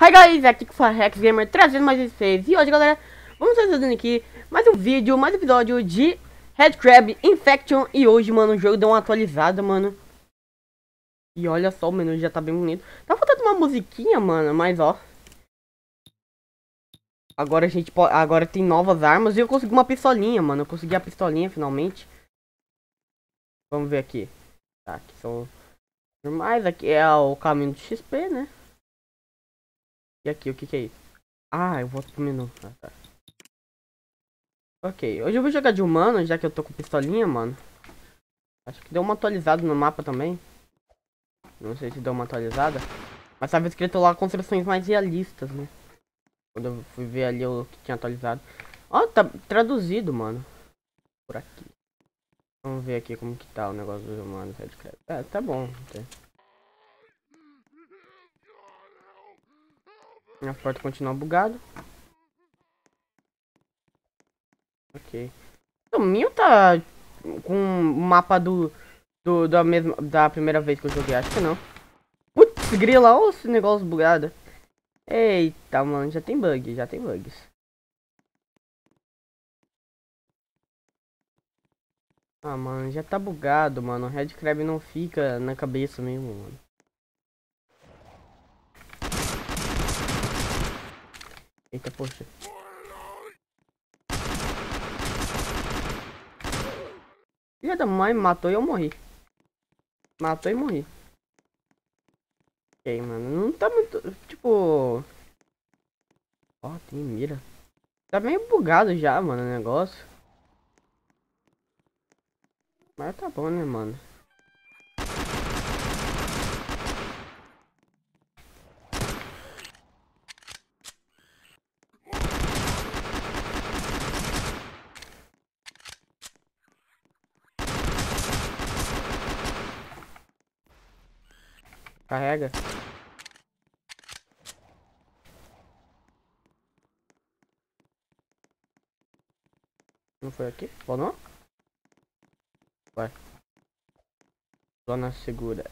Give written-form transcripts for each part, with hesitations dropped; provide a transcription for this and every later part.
Hi guys, aqui que foi a Rex Gamer trazendo mais vocês. E hoje, galera, vamos estar fazendo aqui mais um vídeo, mais um episódio de Red Crab Infection. E hoje, mano, o jogo deu uma atualizada, mano. E olha só, o menu já tá bem bonito. Tá faltando uma musiquinha, mano, mas ó. Agora a gente pode, agora tem novas armas e eu consegui uma pistolinha, mano. Eu consegui a pistolinha finalmente. Vamos ver aqui. Tá, aqui são normais, aqui é o caminho do XP, né? E aqui, o que que é isso? Ah, eu volto pro menu. Ah, tá. Ok, hoje eu vou jogar de humano, já que eu tô com pistolinha, mano. Acho que deu uma atualizada no mapa também. Não sei se deu uma atualizada. Mas tava escrito lá construções mais realistas, né? Quando eu fui ver ali o que tinha atualizado. Ó, tá traduzido, mano. Por aqui. Vamos ver aqui como que tá o negócio dos humanos. É, tá bom. Minha porta continua bugada. Ok. O meu tá com o mapa da primeira vez que eu joguei, acho que não. Putz, grila, olha esse negócio bugado. Eita, mano, já tem bug, já tem bugs. Ah, mano, já tá bugado, mano. O Red Crab não fica na cabeça mesmo, mano. Eita, poxa. Filha da mãe, matou e eu morri. Matou e morri. Ok, mano, não tá muito, tipo... Ó, tem mira. Tá meio bugado já, mano, o negócio. Mas tá bom, né, mano. Carrega. Não foi aqui? Ou não? Vai. Zona segura.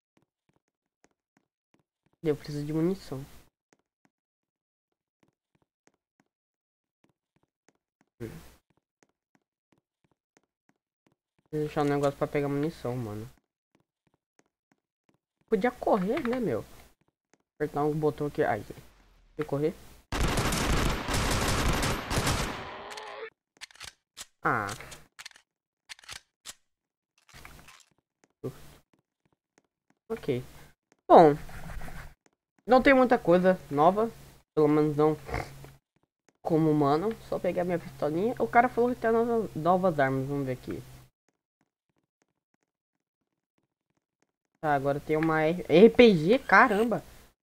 Eu preciso de munição. Vou deixar um negócio pra pegar munição, mano. Podia correr, né, meu? Apertar um botão aqui. Ai, eu correr? Ah. Ok. Bom. Não tem muita coisa nova. Pelo menos não como humano. Só pegar minha pistolinha. O cara falou que tem novas armas. Vamos ver aqui. Tá, agora tem uma RPG. Caramba.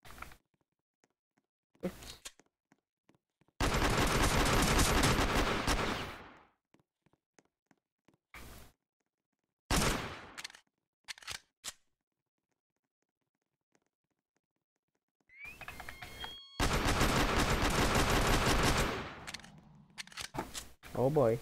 Oh boy.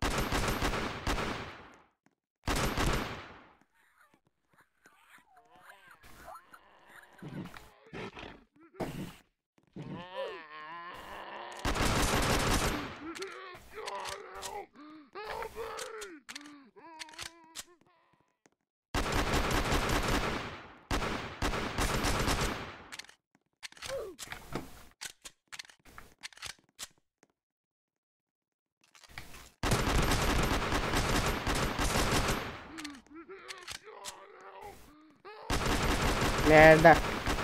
Merda.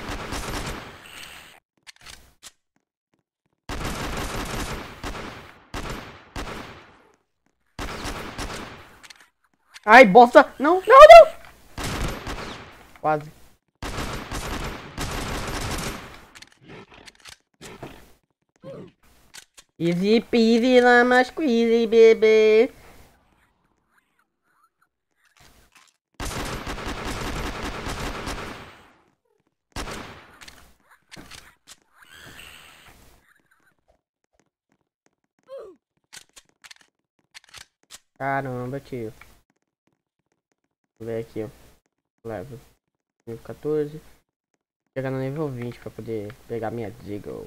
Ai, bosta. Não, não, não. Quase. Easy peasy, lama squeezy, bebê. Caramba, tio. Vou ver aqui, ó. Level 14. Chegar no nível 20 pra poder pegar minha Deagle.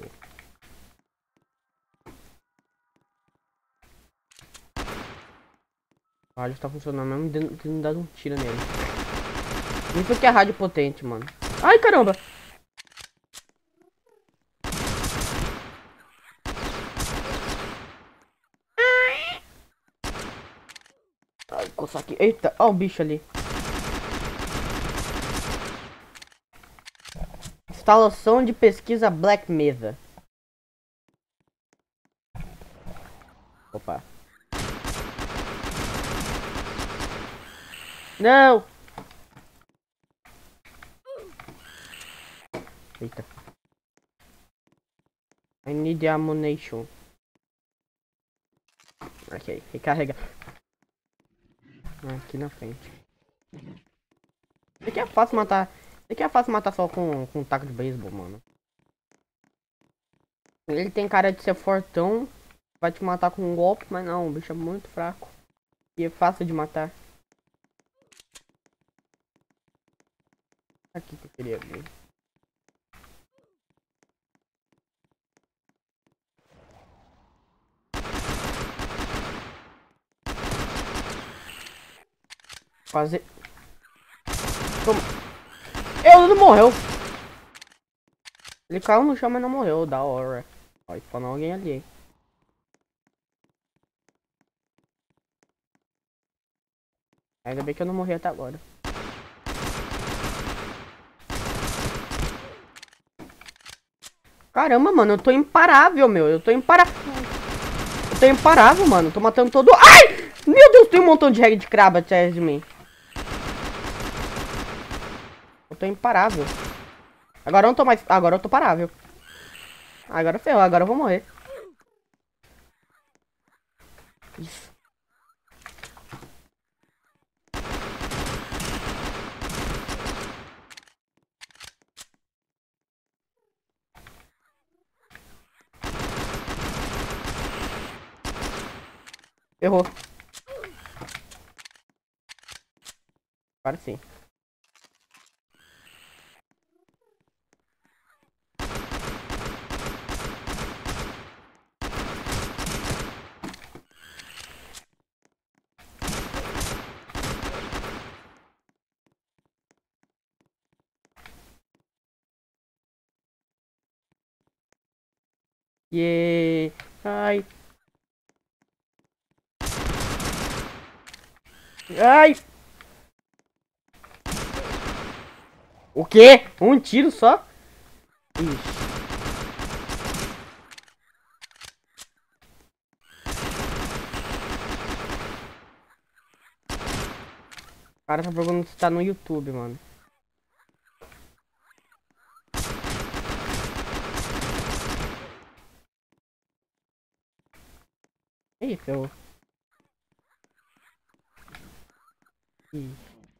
O rádio tá funcionando mesmo tendo dado um tiro nele. Isso que é rádio potente, mano. Ai, caramba! Ai, coçar aqui. Eita, ó o bicho ali. Instalação de pesquisa Black Mesa. Opa. Não! Eita. I need ammunition. Ok, recarrega. Aqui na frente. Isso aqui é fácil matar. Isso aqui é fácil matar só com um taco de beisebol, mano. Ele tem cara de ser fortão. Vai te matar com um golpe, mas não, o bicho é muito fraco. E é fácil de matar. Aqui que eu queria ver. Fazer. Toma. Ele não morreu. Ele caiu no chão, mas não morreu. Da hora. Ó, spawnou alguém ali. Ainda bem que eu não morri até agora. Caramba, mano, eu tô imparável, meu. Eu tô imparável. Eu tô imparável, mano. Tô matando todo. Ai! Meu Deus, tem um montão de reggae de crab atrás de mim. Eu tô imparável. Agora eu não tô mais. Agora eu tô parável. Agora ferrou, agora eu vou morrer. Isso. Errou. Agora sim. Yeah. Ai. Ai. O quê? Um tiro só? Ixi. O cara tá perguntando se tá no YouTube, mano. Ih, ferrou. Ih.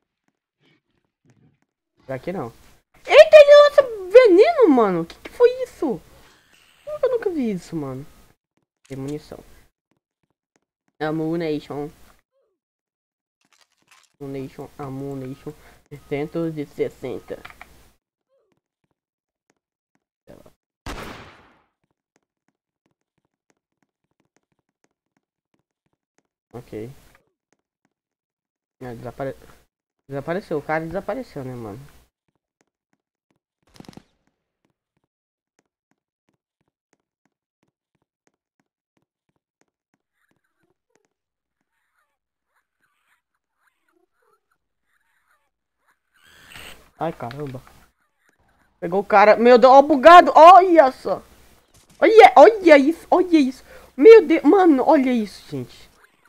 Aqui não. Eita, ele lança veneno, mano. O que foi isso? Eu nunca vi isso, mano. Tem munição. Ammunition. Ammunition. 360. Ok. Desapareceu. O cara desapareceu, né, mano? Ai, caramba. Pegou o cara. Meu Deus, ó, bugado. Olha só. Olha isso. Olha isso. Meu Deus, mano, olha isso, gente.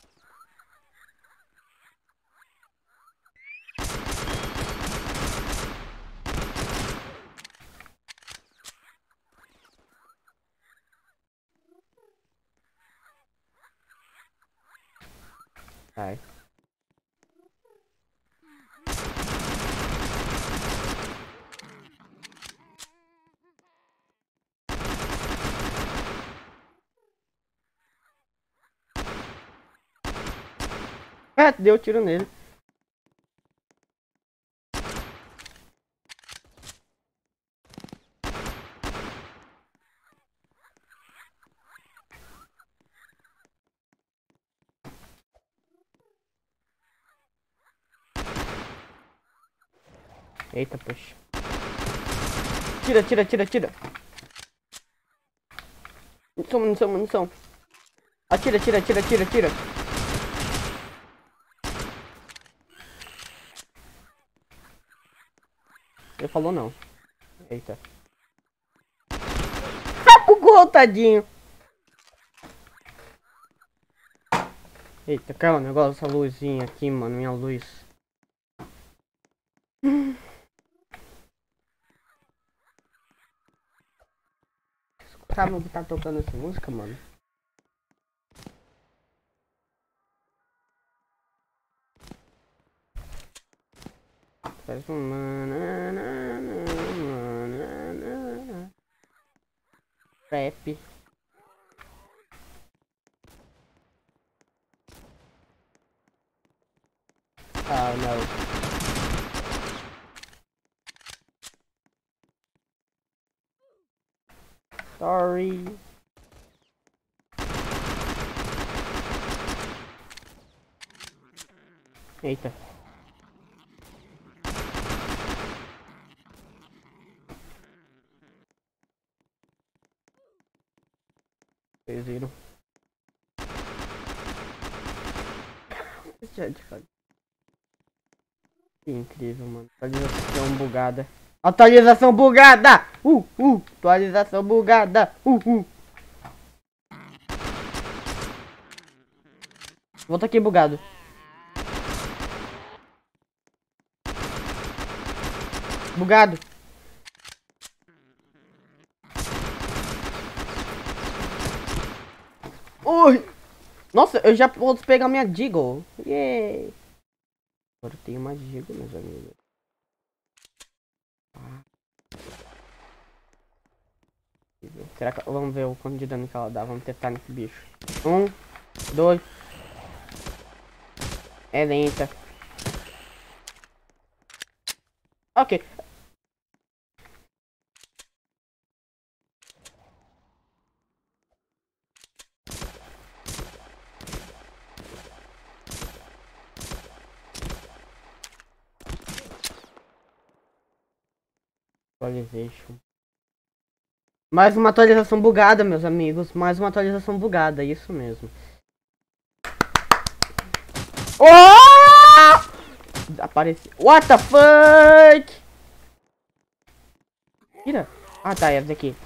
Ai. É, deu tiro nele. Eita, poxa. Tira, tira, tira, tira. Munição, munição, munição. Atira, tira, tira, tira, tira. Ele falou não. Eita. Bugou, tadinho. Eita, caiu o negócio, essa luzinha aqui, mano, minha luz. Sabe o que tá tocando essa música, mano? Parece um... Rap. Oh, no. Sorry. Eita. Vocês viram? Que incrível, mano. Atualização bugada. Atualização bugada! Atualização bugada! Volta aqui bugado. Bugado. Ui! Nossa, eu já posso pegar minha Deagle. Yay! Agora eu tenho uma Deagle, meus amigos. Será que... Vamos ver o quanto de dano que ela dá. Vamos testar nesse bicho. 1, 2. É lenta. Ok. Atualization. Mais uma atualização bugada, meus amigos. Mais uma atualização bugada, isso mesmo. Oh! Apareceu. What the fuck? Tira. Ah, tá, é daqui.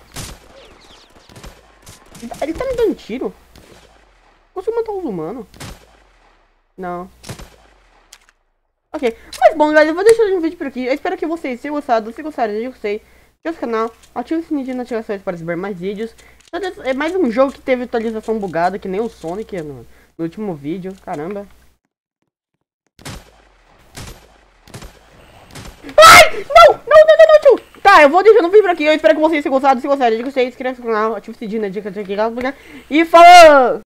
Ele tá me dando tiro? Consigo matar os humanos? Não. Ok. Mas bom, galera, eu vou deixar um vídeo por aqui. Eu espero que vocês tenham gostado. Se gostaram, deixe o gostei. Inscreva no canal, ative o sininho de notificações para receber mais vídeos. É mais um jogo que teve atualização bugada, que nem o Sonic no último vídeo. Caramba. Ai! Não! Não, não, não, não, tio! Tá, eu vou deixando um vídeo por aqui. Eu espero que vocês tenham gostado. Se gostarem, deixe o gostei, inscreva no canal, ative o sininho de notificações e falou!